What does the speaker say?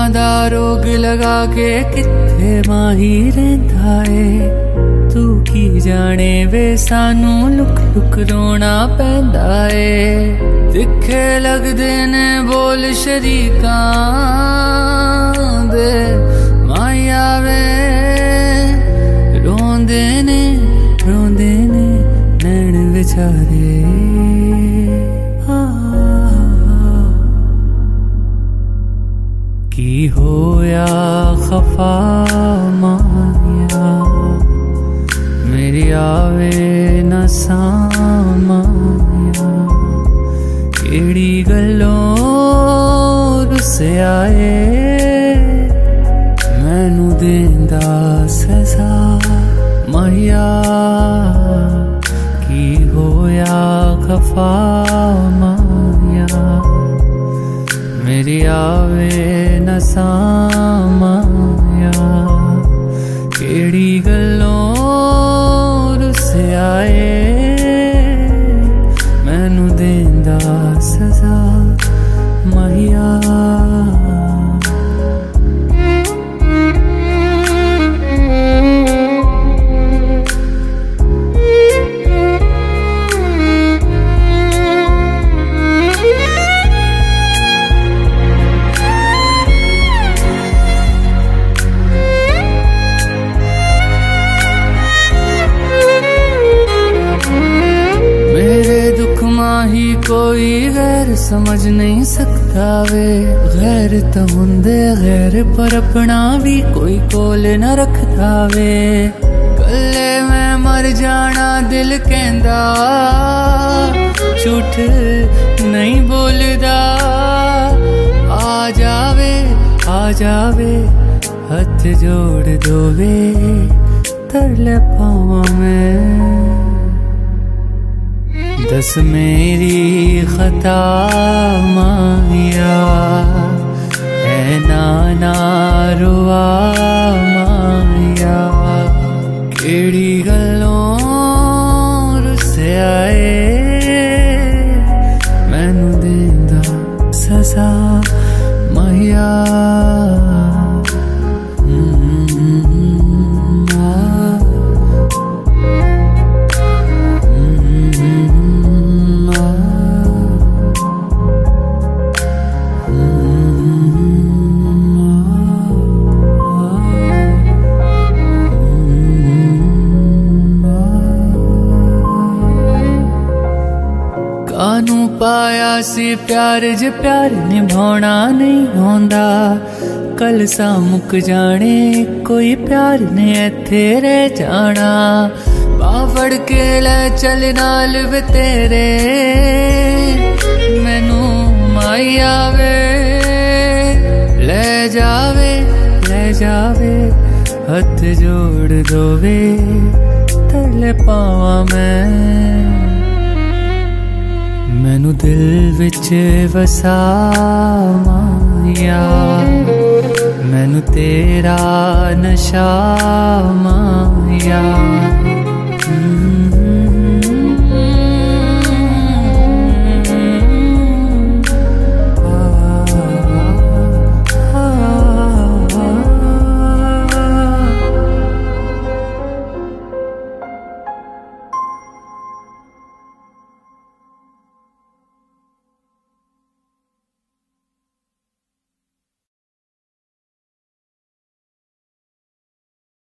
दा रोग लगा के किथे माही रहिंदा ए। तू की जाने वे सानू लुक लुक रोना पैंदा ए। तिखे लगदे ने बोल शरीकां दे माया वे रोंदे ने नैन विचारे। की होया खफा माया मेरी आवे न सामाया। केड़ी गल्लों रुसे आए मैनू देंदा सजा माया। की होया खफा माया मेरी आवे न सामाया। केड़ी गल्लों रुसे आए मैनू देंदा सजा माया। ही कोई गैर समझ नहीं सकता वे। गैर तो हुंदे गैर पर अपना भी कोई कोल न रखता वे। कल्ले मैं मर जाना दिल कहंदा झूठ नहीं बोलदा। आ जावे हथ जोड़ दोवे तरले पावां मैं। दस मेरी खता माया है नाना रुआ माया। केड़ी गल्लों रुसे आए मैनू देंदा सजा माया। कानू पाया सी प्यार जे प्यार निभाना नहीं होंदा। कल सा मुक जाने कोई प्यार ने इत्थे रह जाना। बावड़ के ले चल नाल वे तेरे मैनू माया वे। ले जावे हथ जोड़ दोवे तरले पावां मैं। मैनू दिल विच वसा माया मैनू तेरा नशा माया।